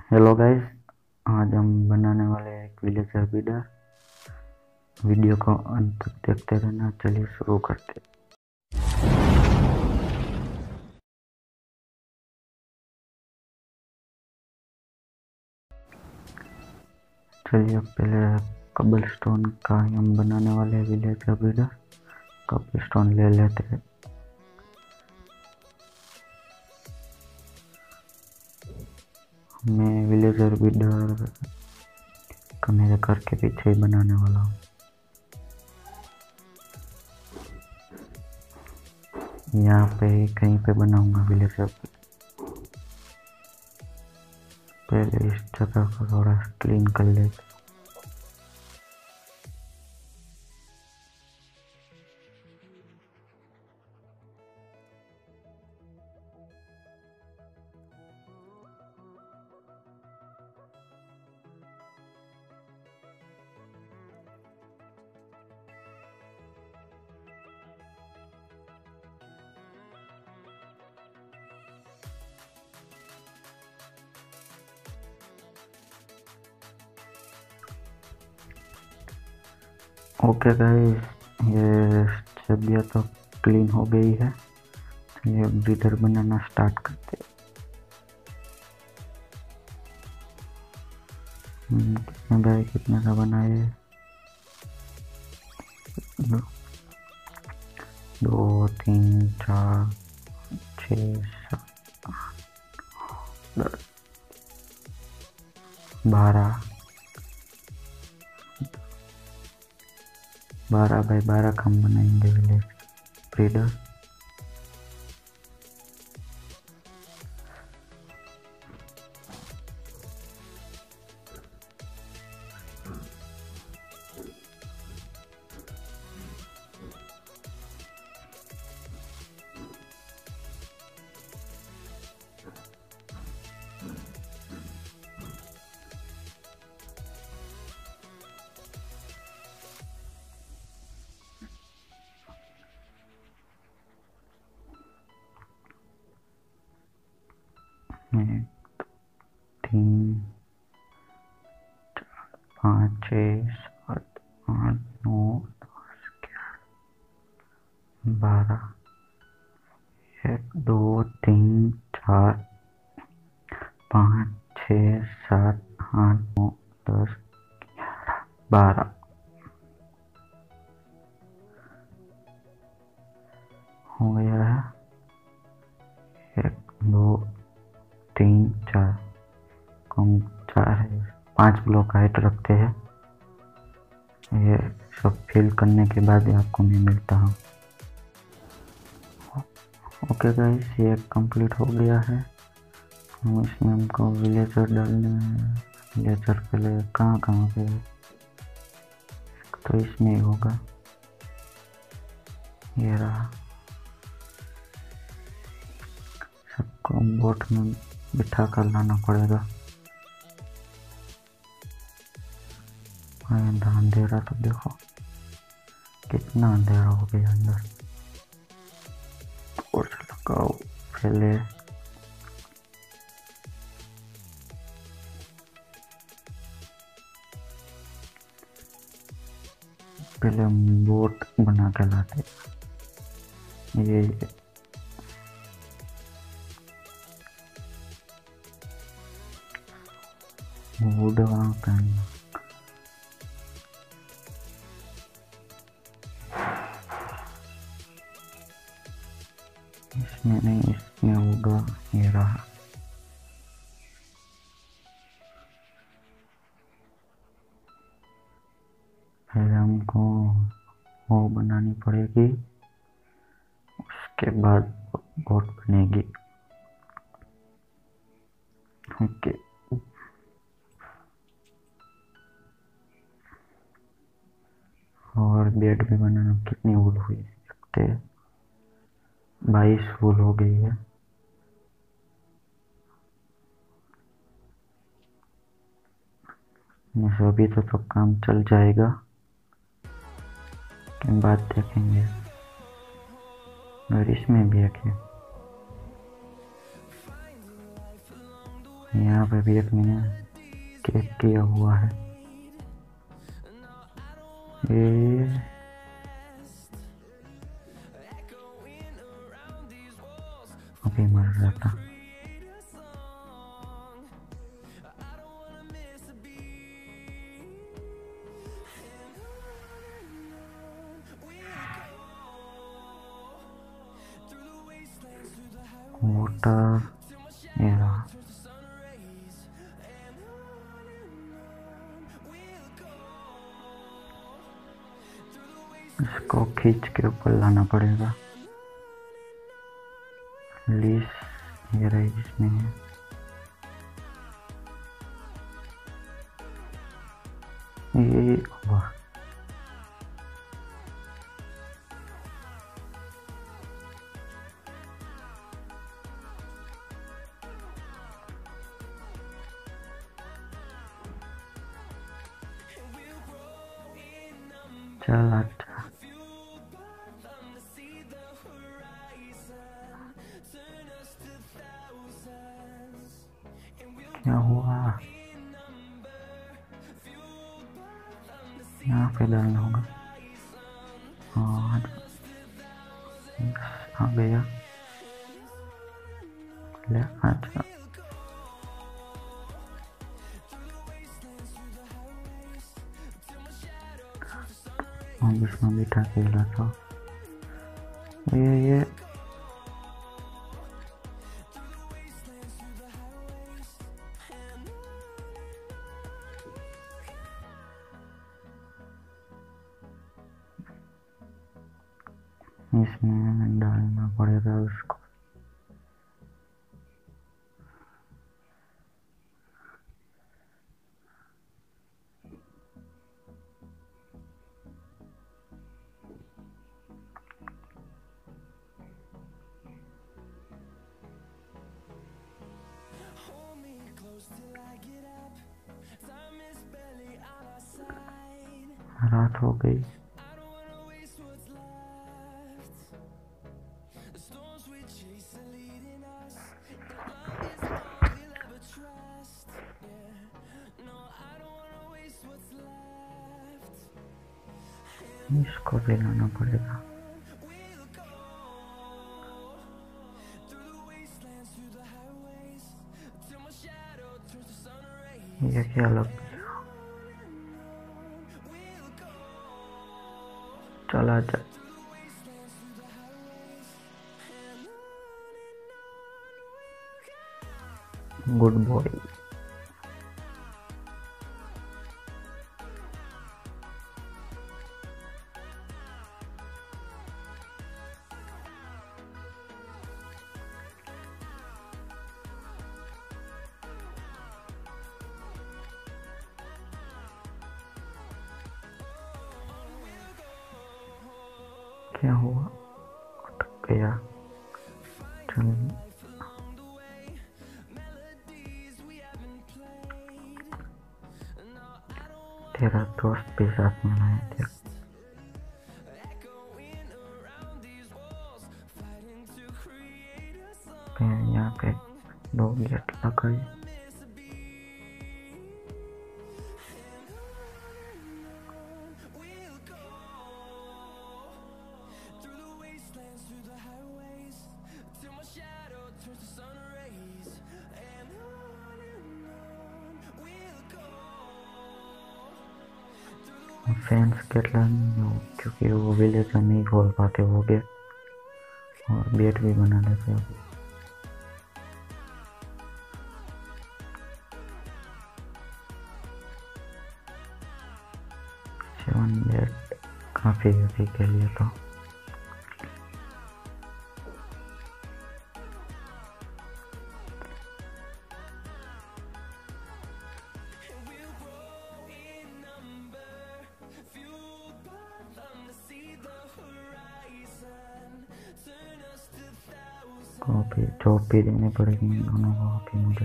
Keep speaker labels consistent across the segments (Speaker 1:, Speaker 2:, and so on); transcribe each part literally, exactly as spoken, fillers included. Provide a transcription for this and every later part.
Speaker 1: Hello guys, आज हम बनाने वाले हैं एक विलेजर बिल्डर। वीडियो को अंत तक देखते रहना। चलिए शुरू करते हैं। चलिए अब पहले कबल स्टोन का ही हम बनाने वाले हैं विलेजर बिल्डर। कबल स्टोन ले लेते हैं। मैं विलेजर बिल्डर का मेरे घर के पीछे ही बनाने वाला हूँ। यहाँ पे कहीं पे बनाऊंगा विलेजर। पहले इस जगह को थोड़ा क्लीन कर लेते। ओके गाइस, ये जगह तो क्लीन हो गई है। ये ब्रीडर बनाना स्टार्ट करते हैं। कितने बाय कितने का बनाए? दो, दो तीन चार छः सात दस बारह बारह बाई बारह का हम बनाएंगे विलेज ब्रीडर। एक तीन चार पाँच छः सात आठ नौ दस ग्यारह बारह। एक दो तीन चार पाँच छः सात आठ नौ दस ग्यारह बारह। हो गया है। एक दो तीन चार कम चार है। पांच ब्लॉक हाइट रखते हैं। ये सब फिल करने के बाद ही आपको मैं मिलता हूँ। ओके गाइस, ये कंप्लीट हो गया है। हम इसमें हमको विलेजर डालने हैं। विलेजर पहले कहाँ कहाँ पे है? तो इसमें ही होगा। ये रहा। सबको बोट में बिठा कर लाना पड़ेगा। अंधेरा तो देखो कितना अंधेरा हो गया अंदर। टॉर्च लगाओ पहले। पहले हम बोट बना के लाते। ये वुड वहाँ पे इसमें नहीं, इसमें होगा। ये रहा। पहले हमको वो बनानी पड़ेगी, उसके बाद बोट बनेगी। ओके, और बेड भी बनाना। कितनी वुड हुई? सकते बाईस वुड हो गई है। अभी तो, तो काम चल जाएगा, के बाद देखेंगे। और इसमें भी है क्या? यहाँ पे भी एक मैंने केक किया हुआ है। ये अभी मर रहा था। वाटर ये रहा। इसको खींच के ऊपर लाना पड़ेगा। लीस ये रही जिसमें है। ये वाह चल अच्छा। क्या हुआ? यहाँ पे डालना होगा। हाँ आ गया। ले अच्छा हम इसमें बिठा के लाता। ये ये इसमें डालना पड़ेगा उसको। रात हो गई। इसको भी लाना पड़ेगा। ये क्या लग चला जा। Good boy. क्या हुआ? अटक गया। चल तेरा दोस्त भी साथ में आया थे। यहाँ पे दो गेट लगाई। फैंस केटला क्योंकि वो विलेज में नहीं खोल पाते वो गेट और गेट भी बना लेते हैं। सेवन गेट काफी अभी के लिए तो कॉपी जॉब भी देनी पड़ेगी इन दोनों को अभी मुझे।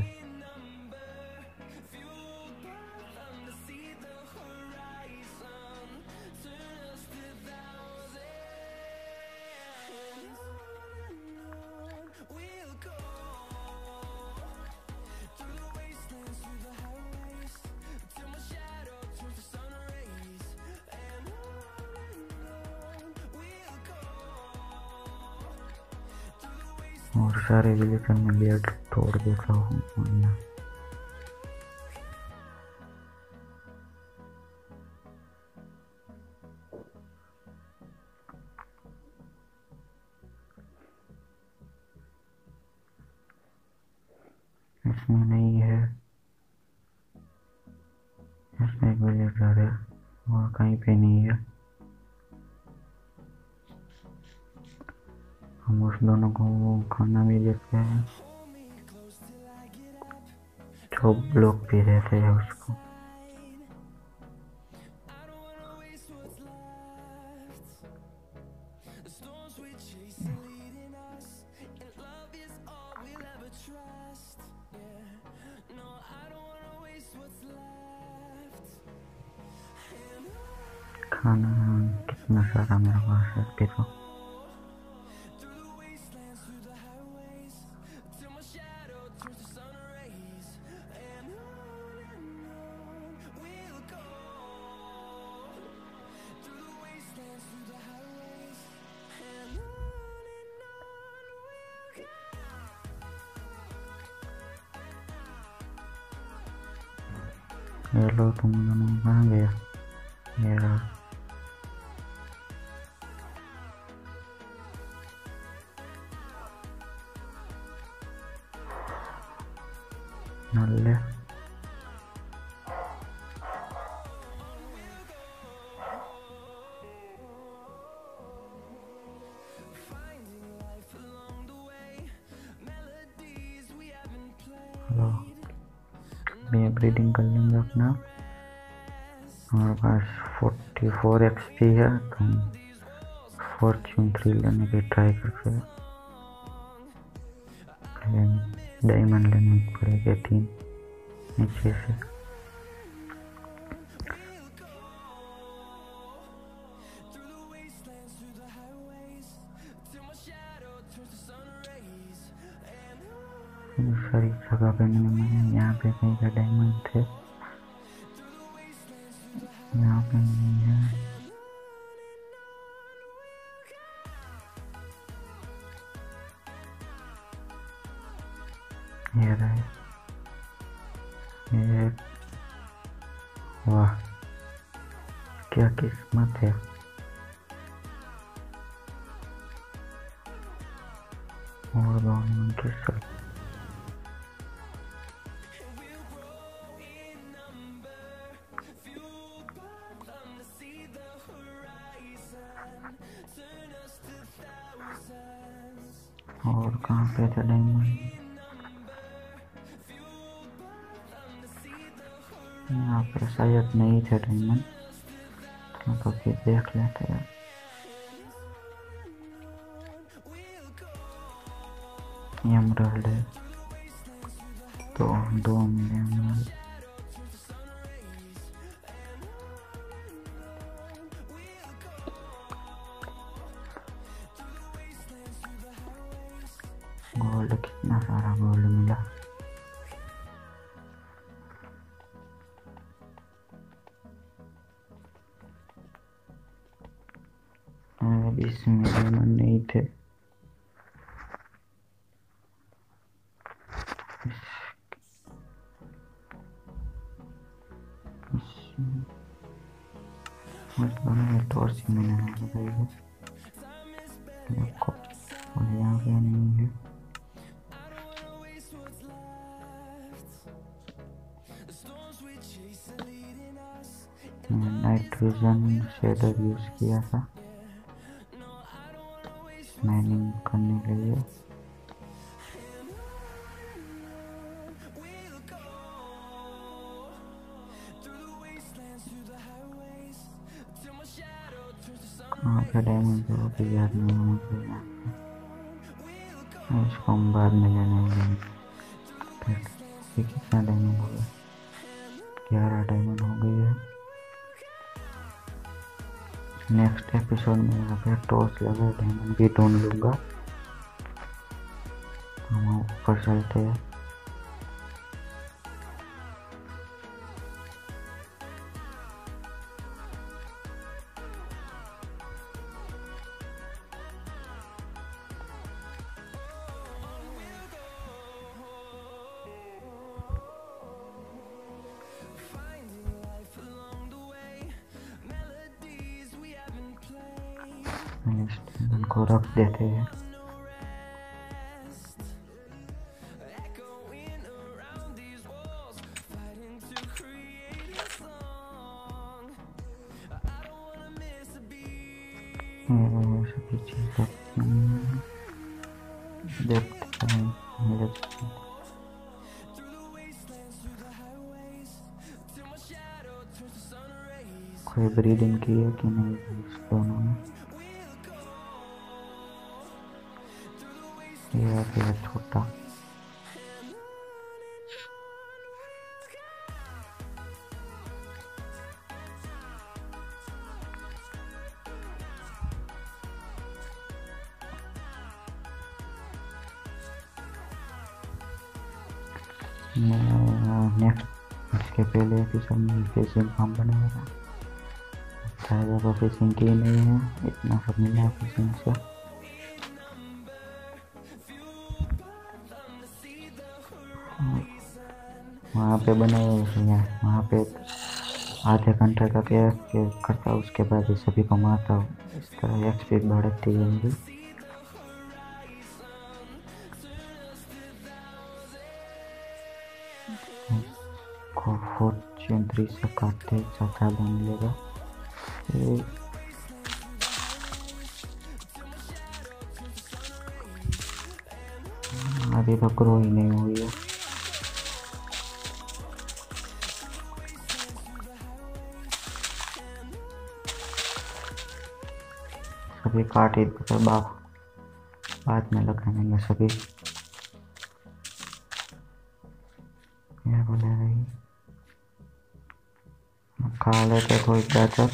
Speaker 1: और सारे विलेजर में गेट तोड़ देता हूँ। इसमें नहीं है, इसमें एक विलेजर है और कहीं पे नहीं है। हम उस दोनों को खाना भी देते हैं, जो ब्लॉक पे रहते हैं उसको। खाना कितना सारा मेरे पास है अभी तो। ये लो, तुम दोनों कहाँ गया? ये रहा। नल्ले हेलो, मैं ब्रीडिंग कर लेंगे अपना। हमारे पास फोर्टी फोर एक्स पी है, तो हम फॉर्च्यून थ्री लेने की ट्राई करते हैं। डायमंड लेने पड़ेगा तीन नीचे से। सारी जगह पे नहीं, यहाँ पे कहीं का डायमंड थे, यहाँ पे नहीं है। ये रहे, ये वाह क्या किस्मत है। और दोनों के साथ और कहाँ पे थे डायमंड? यहाँ पे शायद नहीं थे डायमंड, तो फिर देख लेते हैं। एमराल्ड है, तो दो मिले एमराल्ड। गोल्ड, कितना सारा गोल्ड मिला। इसमें डायमंड नहीं थे। टॉर्च मैंने लगाई है, और यहाँ पे नहीं है। नाइट्रोजन शेडर यूज किया था माइनिंग करने के लिए। कहाँ पे डायमंड है वो भी याद नहीं मुझे। इसको हम बाद में लेने कितना डायमंड हो गया? ग्यारह डायमंड हो गई है। नेक्स्ट एपिसोड में यहाँ पे टॉर्च लगा डायमंड भी ढूंढ लूँगा। हम ऊपर चलते हैं। इनको रख देते हैं। ये सभी चीज रखती हैं, देखते हैं मेरे कोई ब्रीडिंग की है कि नहीं इस दोनों ने। ये आ गया छोटा। नेक्स्ट इसके पहले एपिसोड में फिशिंग फार्म बनाएगा, शायद वो फिशिंग की नहीं है, इतना सब मिला है फिशिंग से। वहाँ पे बनाए वहाँ पे आधे घंटे तक के करता हूँ, उसके बाद ये सभी को मारता हूँ। इस तरह एक्सपी बढ़ती है मेरी। को फॉर्च्यून थ्री से काटते ज़्यादा मिलेगा। अभी तक ग्रो ही नहीं हुई है। सभी काट ही देते बाप, बाद में लगाएंगे सभी। ये बोले रही खा लेते कोई गाजर।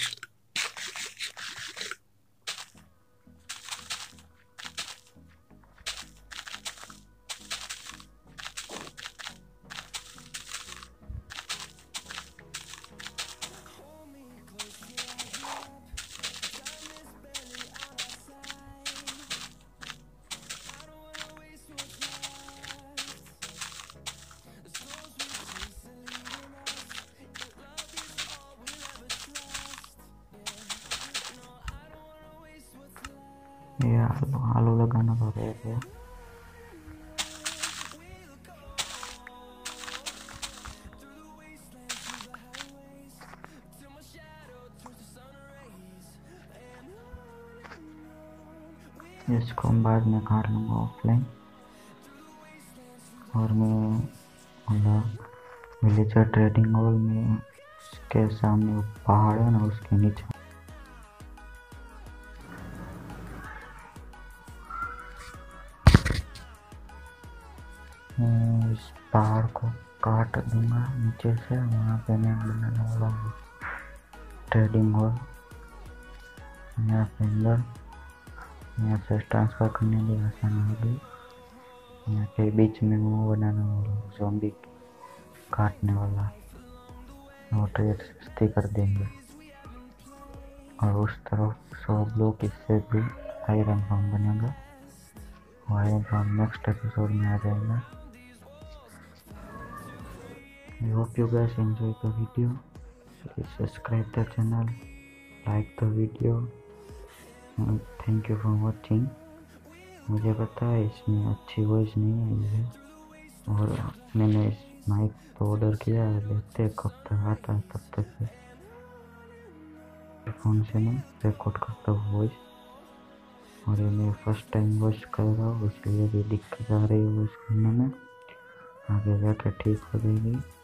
Speaker 1: ये आलू आलू लगाना तो रह गया। इसको हम बाद में काट लूँगा ऑफलाइन। और मैं मतलब विलेजर ट्रेडिंग हॉल में उसके सामने वो पहाड़ है ना, उसके नीचे इस पहाड़ को काट दूंगा नीचे से। वहाँ पे मैं बनाने वाला हूँ ट्रेडिंग हॉल। यहाँ पे अंदर यहाँ से ट्रांसफ़र करने के लिए आसान होगी। यहाँ के बीच में वो बनाना वाला ज़ॉम्बी काटने वाला, वो ट्रेड सस्ती कर देंगे। और उस तरफ सौ ब्लॉक इससे भी आयरन फार्म बनेगा। आयरन फार्म नेक्स्ट एपिसोड में आ जाएगा। I hope you guys enjoy the video. Please subscribe the channel, like the video, and thank you for watching. मुझे पता है इसमें अच्छी वॉइस नहीं आई है, और मैंने इस माइक तो ऑर्डर किया है, देखते हैं कब तक आता है। तब तक से फ़ोन से मैं रिकॉर्ड करता हूँ वॉइस, और ये मैं फर्स्ट टाइम वॉइस कर रहा हूँ, इसलिए भी दिक्कत आ रही है वॉइस करने में। आगे जाकर ठीक हो जाएगी।